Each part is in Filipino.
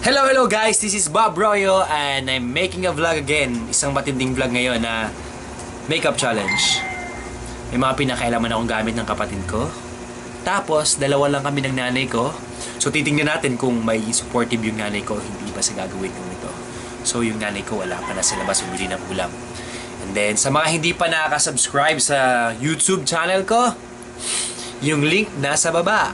Hello guys, this is Bob Royo and I'm making a vlog again. Isang matinding vlog ngayon na makeup challenge. May mga pinakailaman akong gamit ng kapatid ko. Tapos, dalawa lang kami ng nanay ko. So, titingnan natin kung may supportive yung nanay ko, hindi ba sa gagawin ko ito. So, yung nanay ko wala pa na sa labas, bumili ng ulam. And then, sa mga hindi pa nakaka-subscribe sa YouTube channel ko, yung link nasa baba.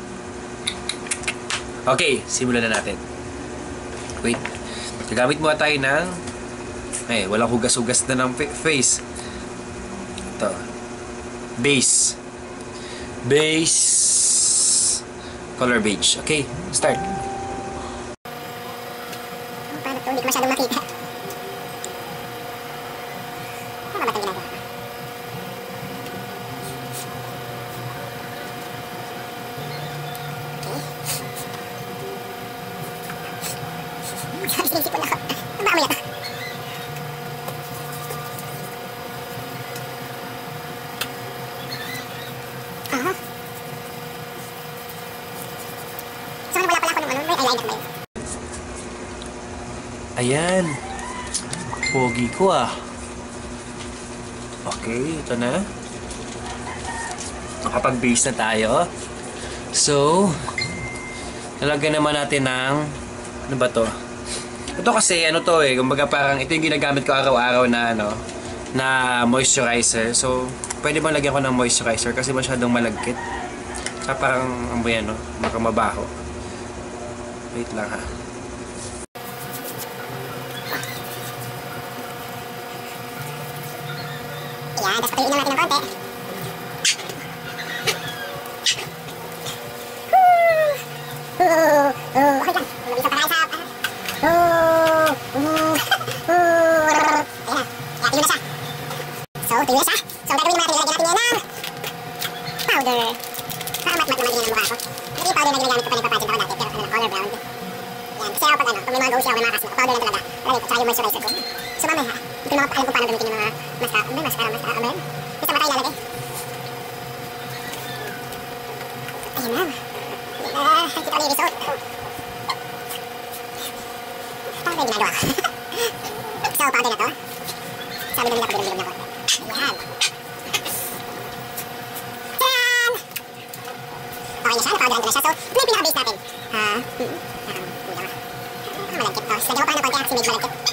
Okay, simulan na natin. Wait, gagamit muna tayo ng walang hugas-hugas na ng face. Ito, base color beige. Okay, start. Paano to? Hindi ko masyadong makita. Ano ba itong ginagawa? Sinisip ko na ako. Ano ba amoy ito? So, wala pala ako ng may eyeliner ba yun? Ayan. Pogi ko ah. Okay, ito na. Nakapag-base na tayo. So, talagyan naman natin ng ano ba to? Ito kasi ano to kumbaga parang ito yung ginagamit ko araw-araw na na moisturizer. So, pwede bang lagyan ko ng moisturizer kasi masyadong malagkit. Saka parang mabaho. Wait lang ha. Ayan, tapos patuyuin lang natin ng konti. Okay lang. Mabisa pa tayo sa... Ayan na. Kaya tuyo na siya. So, tuyo na siya. So, gagawin naman natin, ilagyan natin yan ng powder. Parang mat-mat naman din yan ang mukha ko. Hindi yung powder na ginagamit ko pa nagpapageant ako dati, pero color brown. Yan, kasi ako pag pag may mga go siya, may mga kasma, powder lang talaga. Lalagay ko, tsaka yung moisturizer ko. So, mamaya, hindi ko naman alam kung paano gamitin yung mga mascara. Mascara ba yun? Basta ba tayo lalagay? Ayan na. Kita ko na yung result. Parang may ginagawa ko. So, powder na to. Sabi na nila ko bilog na konti. Ayan. Tadaan! Okay na siya, napowderan ko na siya. So, ito yung pinaka-base natin. Malagkit to. Lagyan ko pa ng konti kasi medyo malagkit.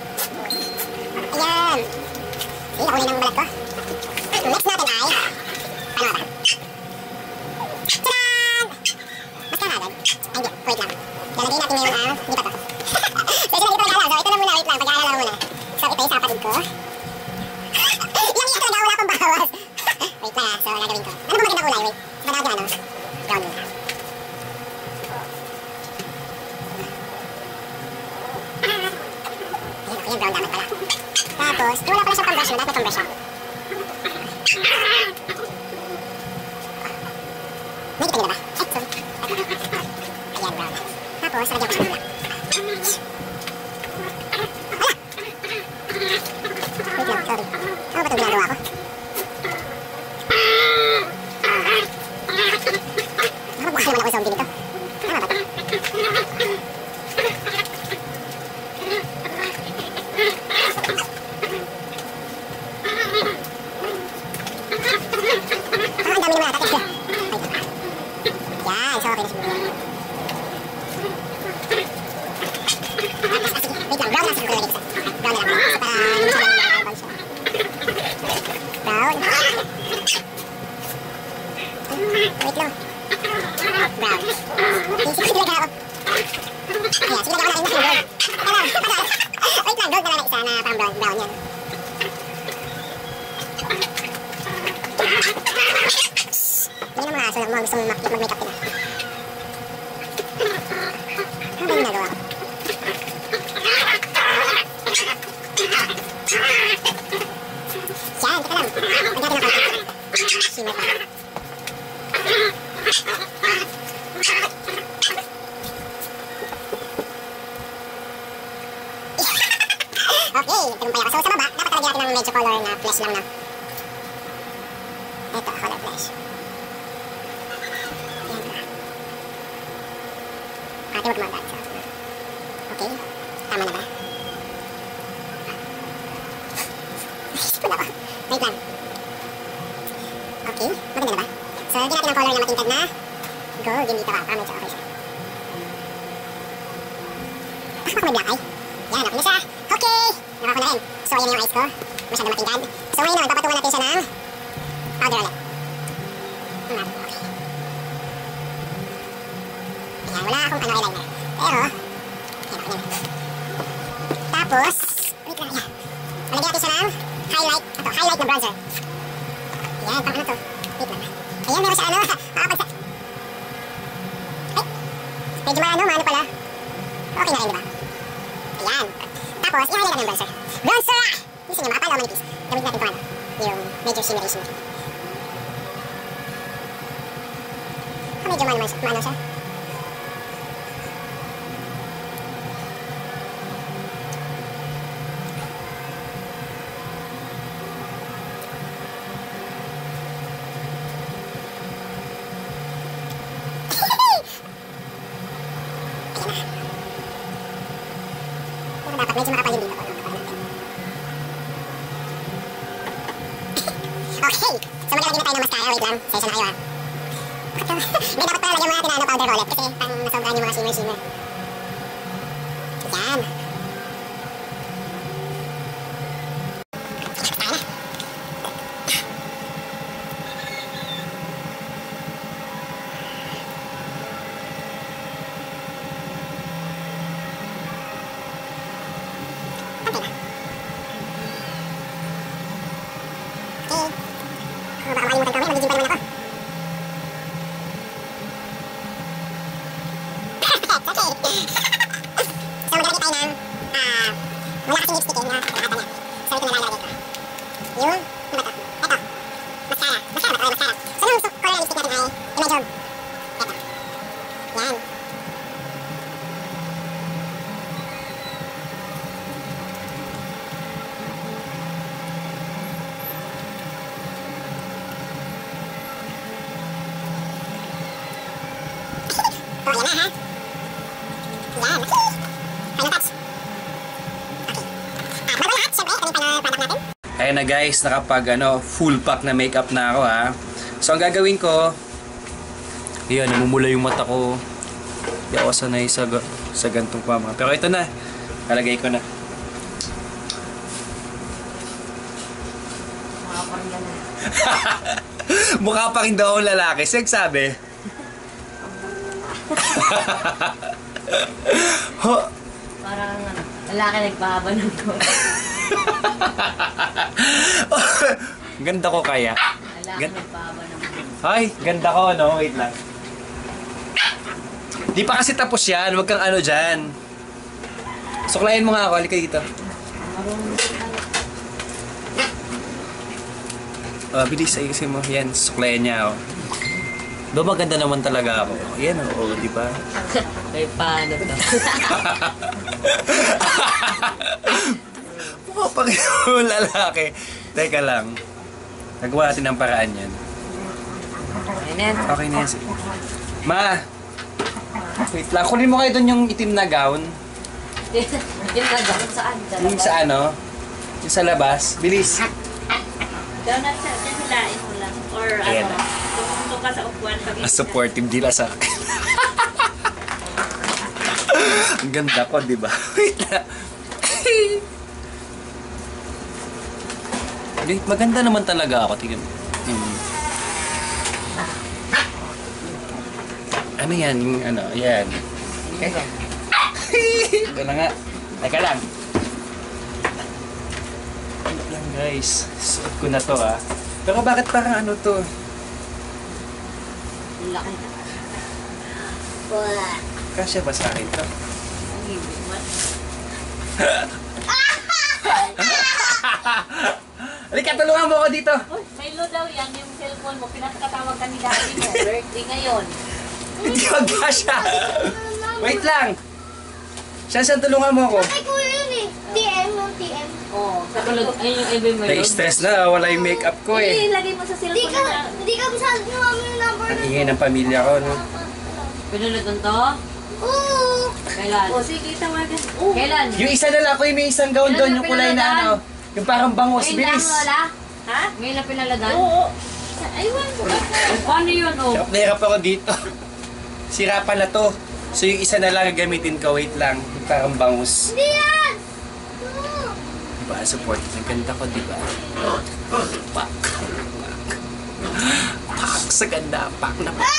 Ayan. Sige, nakulay ng balat ko. Next natin ay, paano ba? Tadaan! Mascara agad? Ay, hindi. Wait lang. Lalagay natin ngayon hindi pa to. So, ito na dito nag-aalaw. So, ito na muna. Wait lang. Pag-aalala muna. So, ito yung sa kapatid ko. Yang iya talaga. Wala akong bawas. Wait lang. So, gagawin ko. Ano ba magandang kulay? Wait. Magandang yung brown muna. Ayan, brown dapat pala. Tapos, wala pala siyang pang-brush. Dapat pang-brush siya. May kita nyo ba? Sorry. Ayan, brown. Tapos, lagyan ko siya muna. Wait lang, sorry. Ano ba itong ginagawa ko? Baka naman ako sa zombie nito. Tama ba ito? Ang dami naman ata. Yan, so okay na siguro. Wait lang, brown lang siguro lagay ko sa. Brown na lang. Para hindi siya lang brown siya. Brown. Wait lang. Brown. Sige, talaga ako. Ayan, sige, lagyan ko na rin na gold. Wait lang, gold na lang isa na parang brown yan. Hindi na mga aso lang mga gusto mag-makeup nila. Ano ba yung ginagawa ko? Yan, teka lang. Lagyan natin ng konti. Shimmer pa. Okay, tagumpay ako. So, sa baba, dapat talagyan natin ng medyo color na flesh lang na. Ito, color flesh. Yan. Ate, huwag mag-add sa. Okay. Okay. Tama na ba? Wala ko. Wait lang. Okay. Maganda na ba? So, lagyan natin ang color na matintad na gold. Yung dito ba? Para medyo okay siya. Baka may black eye. Yan, okay na siya. Okay! Naka ko na rin. So, ayan yung eyes ko. Masyado matintad. So, ngayon naman, papatungan natin siya ng powder ulit. Okay. Ayan, wala akong eyeliner. Pero, ayan, okay na. Tapos, wait lang, ayan. Lagyan natin siya ng highlight. Ito, highlight na bronzer. Ayan, pang ano to? Wait lang. Ayan, meron siya ano. Makapagsa. Ay! Medyo maano pala. Okay na rin, diba? Ayan. Tapos, i-highlight natin yung bronzer. Bronzer! Gusto niyo, makapal o manipis? Gawin natin ito ano. Yung medyo shimmery. Medyo maano siya. Dapat medyo makapal yung dito. Okay! So maglalagay na tayo ng mascara. Wait lang. Session na kayo ha. Hindi, dapat pala lagyan mo natin powder wallet kasi pang masobrahan yung mga shimmer. Yan. Tayo na. Okay na. Okay. Baka makalimutan ko. May magiging pa naman ako. So, maglalagay tayo ng wala kasing lipstick na kalahatan niya. So, ito na lalagay ko. Yung, ano ba ito? Ito. Mascara. Mascara ba ito? Mascara. So, yung color na lipstick natin ay imedyo. Ito. Yan. So, ayan na ha. Yan. Final touch. Okay. Bago lahat, syempre, ito yung final product natin. Ayan na guys, nakapag full pack na makeup na ako ha. So ang gagawin ko, yun, namumula yung mata ko. Hindi ako sanay sa gantong pama. Pero ito na, kalagay ko na. Mukha pa rin daw ang lalaki. Sabi. Parang lalaki nagpahaba ng to. Ganda ko kaya. Lalaki nagpahaba ng to. Ay, ganda ko, no? Wait lang. Di pa kasi tapos yan. Huwag kang ano dyan. Suklayin mo nga ako. Halika dito. Bilis ay kasi mo. Yan, suklayin niya ako. Do maganda naman talaga ako. Yan, oo, di ba? Ay, paano to? Mukha pa kayo lalaki. Teka lang. Nagawa natin ang paraan yan. Okay na yan. Okay na yan. Ma! Wait lang. Kunin mo kayo doon yung itim na gown. Yung nagawin saan? Yung sa ano? Yung sa labas. Bilis. Doon na siya. Hilain mo lang. Or Ayan. ano. Tungtong ka sa upuan. Supportive dila sa akin. Ang ganda ko, di ba? Wait lang. Maganda naman talaga ako. Tingnan. Ano yan? Yung ano? Yan. Okay. Ito na nga. Teka lang. Ano lang guys. Suot ko na to ah. Pero bakit parang ano to? Laki na. Kasya ba sa akin to? Ang ibig mo. Halika, tulungan mo ako dito. Uy, may load daw yan. Yung cellphone mo. Pinakatawag ka ni daddy mo. Birthday ngayon. Hindi ko kasya. Wait lang. Saan tulungan mo ako? Ay, kuya yun eh. TM. Oo. Sa tulad. Ayun yung ibig mo. Na-stress na. Wala yung makeup ko eh. Ilagay mo sa cellphone na. Hindi ka masyado naman yung number Ang ingay ng pamilya ko, no? Pinulot to? Oo. Kailan? O, sige, tawagan. Oh. Kailan? Yung isa na lang ko, may isang gown doon, yung kulay na ano. Yung parang bangus, Ngayon lang, bilis. Lola? Ha? Ngayon lang pinaladan? Oo. Aywan ko. Paano yun, oh? Hirap na hirap ako dito. Sira pa na to. So yung isa na lang gagamitin ko, wait lang. Yung parang bangus. Hindi yan! Diba, support. Ang ganda ko, diba? Pak. Pak sa ganda. Pak na pak.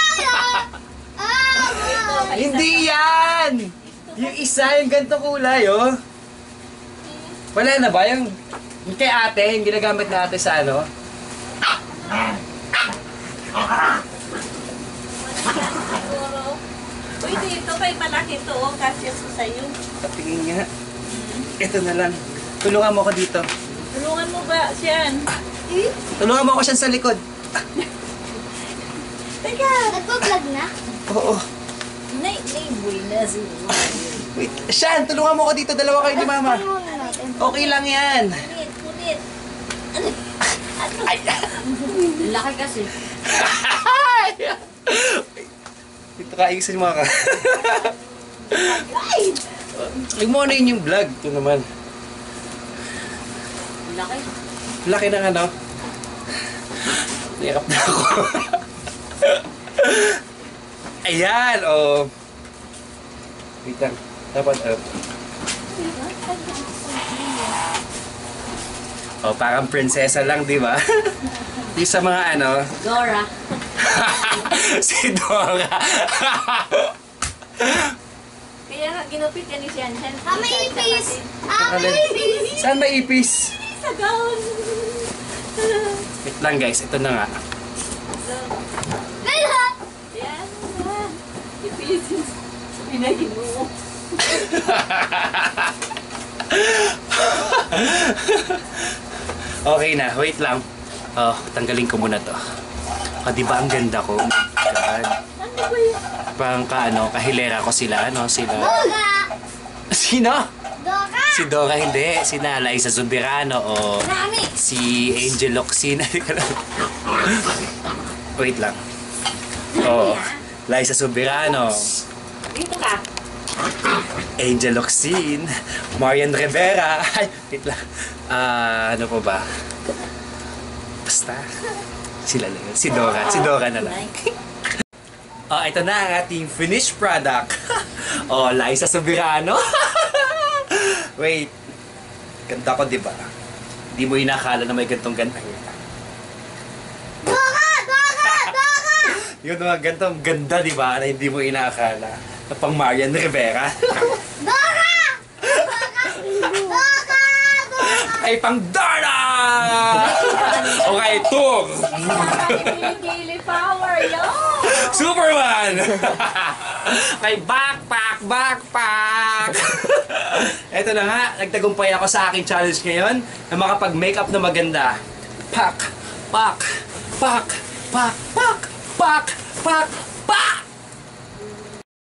Hindi yan! Yung isa, yung ganito kulay, oh. Wala na ba? Yung kay ate, yung ginagamit na ate sa ano? Uy, dito kay malaki to, oh. Kasya sa sayo. Patingin nga. Ito na lang. Tulungan mo ako dito. Tulungan mo ba siyan? Tulungan mo ako siya sa likod. Teka! Nagpa-vlog na? Oo. Naiboy na si Wait. Shan, tulungan mo ako dito. Dalawa kayo ni Mama. Muna natin. Okay lang yan. Punit. Ay. Laki kasi. Dito ka, ayusin mo ka. Huwag mo ano yun yung vlog. Ito naman. Laki. Laki ng ano. Hirap na ako. Ayan, oh. Wait lang. Dapat, oh, parang prinsesa lang, di ba? Yung sa mga ano. Dora. Si Dora. Kaya nga ginupit yan ni Sian. May ipis! May ipis! Saan may ipis? Sa gown. Wait lang guys, ito na nga. Lala! Yan. Ipisin. Pinagin mo. Okay na, wait lang. Oh, tanggalin ko muna to. Oh, di ba ang ganda ko? Oh my God. Ano ba yun? Parang kahilera ko sila, ano? Sila. Dora! Sino? Dora! Si Dora hindi. Si Liza Soberano o Nami! si Angel Locsin. Wait lang. Oh, Liza Soberano. Dito ka. Angel Locsin. Marian Rivera. Ay, wait lang. Ano po ba? Basta. Sila lang yun. Si Dora. Si Dora na lang. Oh, ito na ang ating finished product. Oh, Liza Soberano. Wait. Ganda ko, di ba? Hindi mo inakala na may gantong ganda. Dora! Dora! Dora! Yun mga gantong ganda, di ba? Na hindi mo inakala. Na pang Marian Rivera. Dora! Dora! Ay, pang Dora! Okay, Tung! Daily power, yo! Superman! Kay backpack! Eto na nga, nagtagumpay ako sa aking challenge ngayon na makapag-makeup na maganda. Pak!